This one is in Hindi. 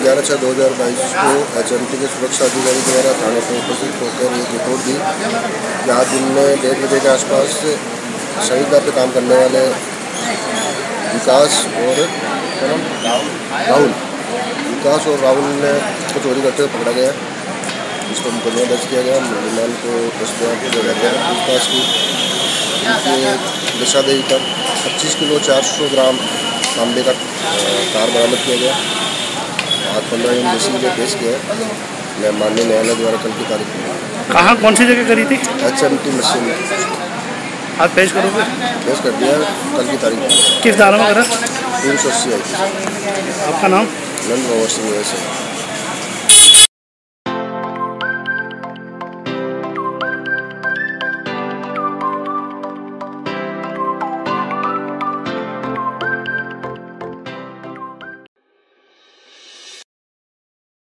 11/6/2022 को HMT के सुरक्षा अधिकारी द्वारा थाने पर उपस्थित होकर एक रिपोर्ट दी कि आज दिन में 1:30 बजे के आसपास संविदा पे काम करने वाले विकास और राहुल ने को चोरी करते हुए पकड़ा गया। इसको मुकदमा दर्ज किया गया। मुलजिमान को दस्तयाब किया गया। पूछताछ की दिशादेही पर 25 किलो 400 ग्राम तांबे का तार बरामद किया गया। आज 15 दिन के पेश किया है। माननीय न्यायालय द्वारा कल की तारीख में। कहाँ कौन सी जगह करी थी? HMT मशीन आज पेश करोगे? पेश कर दिया कल की तारीख में। किस धारा में करा? 380। आपका नाम? नंद भवर सिंह।